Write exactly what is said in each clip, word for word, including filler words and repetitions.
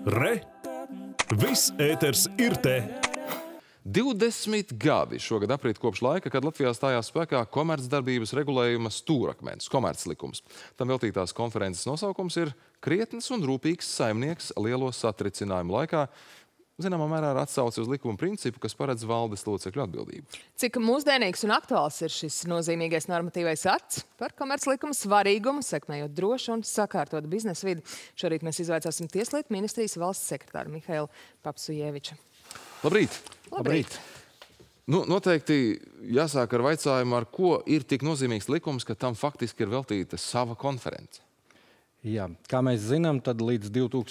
Re! Viss ēters ir te! divdesmit gadi šogad aprīt kopš laika, kad Latvijā stājās spēkā komercdarbības regulējuma stūrakmens, komerclikums. Tam veltītās konferences nosaukums ir krietns un rūpīgs saimnieks lielo satricinājumu laikā, zināmā mērā ar atsauci uz likuma principu, kas paredz valdes locekļu atbildību. Cik mūsdienīgs un aktuāls ir šis nozīmīgais normatīvais akts par komerclikuma svarīgumu, sekmējot drošu un sakārtotu biznesa vidi. Šorīt mēs izvaicāsim Tieslietu ministrijas valsts sekretāru Mihailu Papsujeviču. Labrīt! Labrīt! Nu, noteikti jāsāk ar vaicājumu, ar ko ir tik nozīmīgs likums, ka tam faktiski ir veltīta sava konference. Jā, kā mēs zinām, tad līdz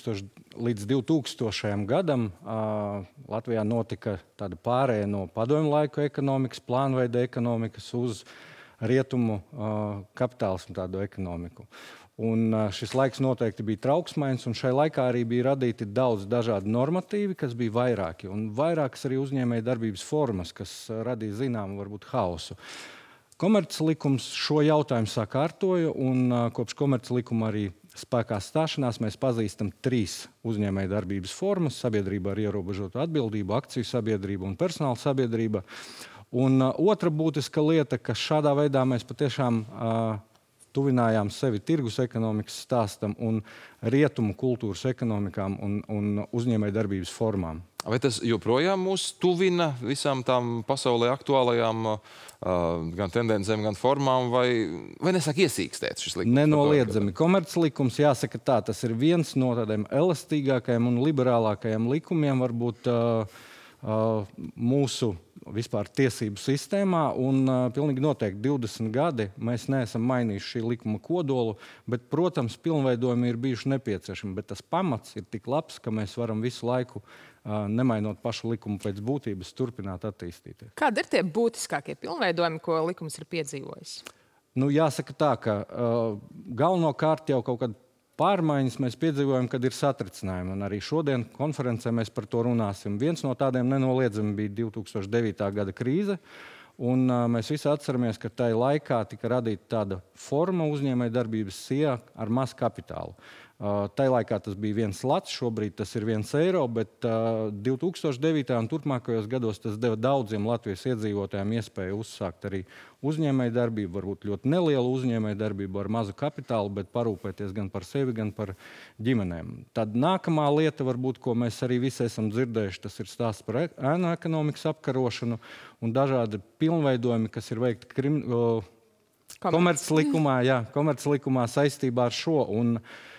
divtūkstošajam gadam uh, Latvijā notika tāda pārēja no padomju laiku ekonomikas, plānveida ekonomikas uz rietumu uh, kapitālismu tādu ekonomiku. Un uh, šis laiks noteikti bija trauksmains, un šai laikā arī bija radīti daudz dažādi normatīvi, kas bija vairāki, un vairākas arī uzņēmēja darbības formas, kas uh, radīja zināmu varbūt hausu. Komerclikums šo jautājumu sakārtoja, un uh, kopš komerclikuma arī spēkā stāšanās mēs pazīstam trīs uzņēmēja darbības formas - sabiedrība ar ierobežotu atbildību, akciju sabiedrība un personāla sabiedrība. Un uh, otra būtiska lieta, ka šādā veidā mēs patiešām uh, tuvinājām sevi tirgus ekonomikas stāstam un rietumu kultūras ekonomikām un, un uzņēmēja darbības formām. Vai tas joprojām mūs tuvina visām tām pasaulē aktuālajām uh, gan tendencēm, gan formām, vai, vai nesāk iesīkstēt šis likums? Nenoliedzami. Komerclikums, jāsaka tā, tas ir viens no tādiem elastīgākajiem un liberālākajiem likumiem, varbūt uh, uh, mūsu vispār tiesību sistēmā, un uh, pilnīgi noteikti divdesmit gadi mēs neesam mainījuši šī likuma kodolu, bet, protams, pilnveidojumi ir bijuši nepieciešami, bet tas pamats ir tik labs, ka mēs varam visu laiku, uh, nemainot pašu likumu pēc būtības, turpināt attīstīties. Kādi ir tie būtiskākie pilnveidojumi, ko likums ir piedzīvojis? Nu, jāsaka tā, ka uh, galvenokārt jau kaut kad pārmaiņas mēs piedzīvojam, kad ir satricinājumi, un arī šodien konferencē mēs par to runāsim. Viens no tādiem nenoliedzami bija divtūkstoš devītā gada krīze, un uh, mēs visi atceramies, ka tajā laikā tika radīta tāda forma uzņēmēja darbības S I A ar mazu kapitālu. Uh, tajā laikā tas bija viens lats, šobrīd tas ir viens eiro, bet uh, divtūkstoš devītajā un turpmākajos gados tas deva daudziem Latvijas iedzīvotājiem iespēju uzsākt arī uzņēmēju darbību, varbūt ļoti nelielu uzņēmēju darbību ar mazu kapitālu, bet parūpēties gan par sevi, gan par ģimenēm. Tad nākamā lieta, varbūt, ko mēs arī visi esam dzirdējuši, tas ir stāsts par ēnu ekonomikas apkarošanu un dažādi pilnveidojumi, kas ir veikti krim, uh, komerclikumā, jā, komerclikumā saistībā ar šo. Un,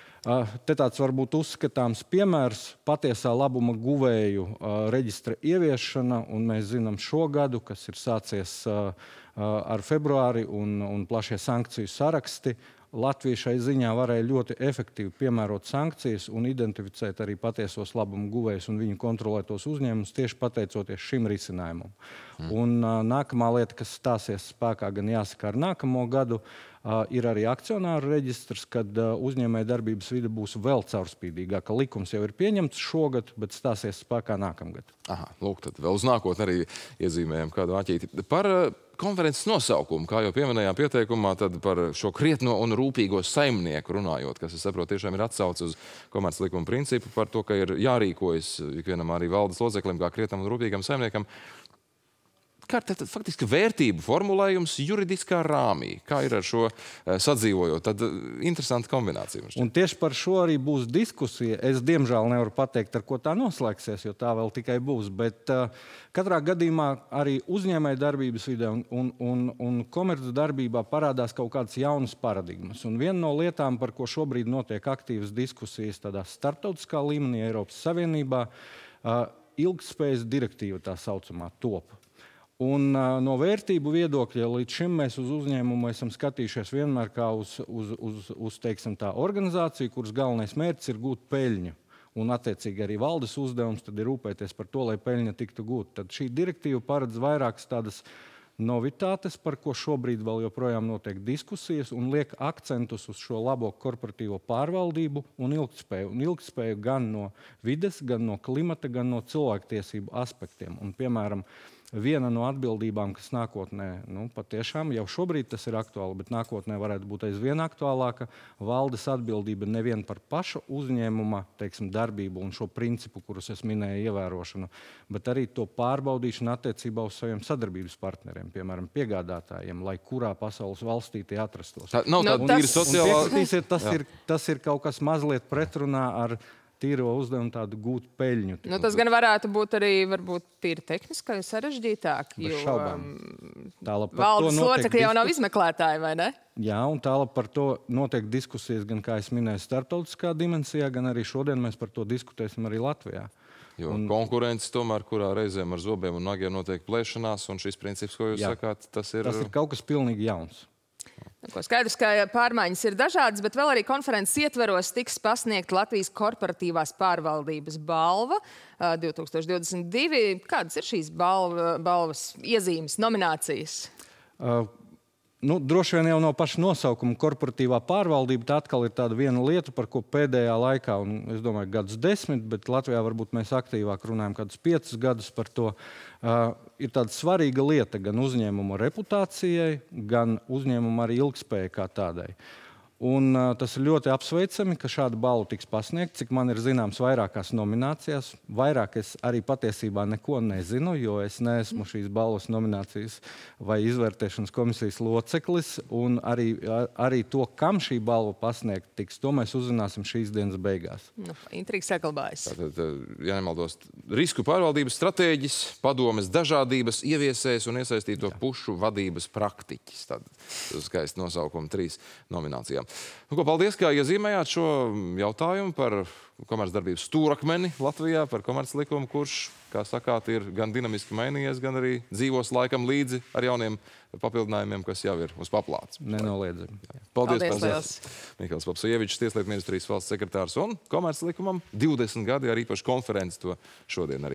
Te tāds varbūt uzskatāms piemērs - patiesā labuma guvēju reģistra ieviešana, un mēs zinām šo gadu, kas ir sācies ar februāri un, un plašie sankciju saraksti. Latvija šai ziņā varēja ļoti efektīvi piemērot sankcijas un identificēt arī patiesos labumu guvējus un viņu kontrolētos uzņēmumus tieši pateicoties šim risinājumam. Mm. Un uh, nākamā lieta, kas stāsies spēkā, gan jāsaka ar nākamo gadu, uh, ir arī akcionāru reģistrs, kad uh, uzņēmēja darbības vide būs vēl caurspīdīgāka. Likums jau ir pieņemts šogad, bet stāsies spēkā nākamgad. Aha, lūk, tad vēl uz nākotni arī iezīmējam kādu aķīti. Par uh, konferences nosaukumu, kā jau pieminējām pieteikumā, tad par šo krietno un rūpīgo saimnieku runājot, kas, es saprotu, tiešām ir atsauce uz komerclikuma principu par to, ka ir jārīkojas ikvienam arī valdes loceklim kā krietnam un rūpīgam saimniekam. Kā tad faktiski vērtību formulējums juridiskā rāmī? Kā ir ar šo sadzīvojot? Tad interesanta kombinācija. Un tieši par šo arī būs diskusija. Es diemžēl nevaru pateikt, ar ko tā noslēgsies, jo tā vēl tikai būs. Bet uh, katrā gadījumā arī uzņēmēja darbības vidē un, un, un, un komerces darbībā parādās kaut kādas jaunas paradigmas. Un viena no lietām, par ko šobrīd notiek aktīvas diskusijas tādā starptautiskā līmenī Eiropas Savienībā, uh, ilgtspējas direktīva tā saucamā top. Un uh, no vērtību viedokļa līdz šim mēs uz uzņēmumu esam skatījušies vienmēr kā uz, uz, uz, uz teiksim tā, organizāciju, kuras galvenais mērķis ir gūt peļņu. Un attiecīgi arī valdes uzdevums tad ir rūpēties par to, lai peļņa tiktu gūta. Tad šī direktīva paredz vairākas tādas novitātes, par ko šobrīd vēl joprojām notiek diskusijas, un liek akcentus uz šo labo korporatīvo pārvaldību un ilgtspēju. Un ilgtspēju gan no vides, gan no klimata, gan no cilvēktiesību aspektiem. Un, piemēram, viena no atbildībām, kas nākotnē, nu, patiešām jau šobrīd tas ir aktuāli, bet nākotnē varētu būt aizvien aktuālāka, valdes atbildība nevien par pašu uzņēmuma, teiksim, darbību un šo principu, kurus es minēju, ievērošanu, bet arī to pārbaudīšanu attiecībā uz saviem sadarbības partneriem, piemēram, piegādātājiem, lai kurā pasaules valstī tie atrastos. Tā nav tāda Nu, tīra tas- sociālā... Piekritīsiet, tas, ir, tas ir kaut kas mazliet pretrunā ar tīro uzdevumu tādu gūt peļņu. Nu, tas gan varētu būt arī varbūt tīri tehniski sarežģītāk, Bez jo šaubām. um, Tālāk par to valdes notiek locekļi jau nav diskus- izmeklētāji, vai ne? Jā, un tālāk par to notiek diskusijas gan, kā es minēju, starptautiskā dimensijā, gan arī šodien mēs par to diskutēsim arī Latvijā. Jo un... konkurence tomēr, kurā reizēm ar zobiem un nagiem notiek plēšanās, un šis princips, ko jūs Jā. sakāt, tas ir... Tas ir kaut kas pilnīgi jauns. Nu, ko skaidrs, ka pārmaiņas ir dažādas, bet vēl arī konferences ietveros tiks pasniegta Latvijas korporatīvās pārvaldības balva uh, divi tūkstoši divdesmit divi. Kādas ir šīs balva, balvas iezīmes, nominācijas? Uh, nu, droši vien jau no paša nosaukuma korporatīvā pārvaldība tā atkal ir tāda viena lieta, par ko pēdējā laikā, un es domāju, gadus desmit, bet Latvijā varbūt mēs aktīvāk runājam kādus piecus gadus par to, uh, ir tāda svarīga lieta gan uzņēmuma reputācijai, gan uzņēmuma arī ilgspējai kā tādai. Un, uh, tas ir ļoti apsveicami, ka šāda balva tiks pasniegta. Cik man ir zināms, vairākās nominācijās. Vairāk es arī patiesībā neko nezinu, jo es neesmu šīs balvas nominācijas vai izvērtēšanas komisijas loceklis. Un arī, arī to, kam šī balva pasniegta tiks, to mēs uzzināsim šīs dienas beigās. Nu, intriga saglabājas. Tātad, ja nemaldos, risku pārvaldības stratēģis, padomes dažādības ieviesējs un iesaistīto pušu vadības praktiķis. Tad tas skaisti nosaukumi trīs nominācijām. Nu, ko, paldies, ka iezīmējāt šo jautājumu par komercdarbības stūrakmeni Latvijā, par komerclikumu, kurš, kā sakāt, ir gan dinamiski mainījies, gan arī dzīvos laikam līdzi ar jauniem papildinājumiem, kas jau ir uz paplātes. Nenoliedzami. Paldies, Paldies paldies. Mihails Popsojevičs, Tieslietu ministrijas valsts sekretārs un komerclikumam divdesmit gadi ar īpašu konferenci to šodien arī.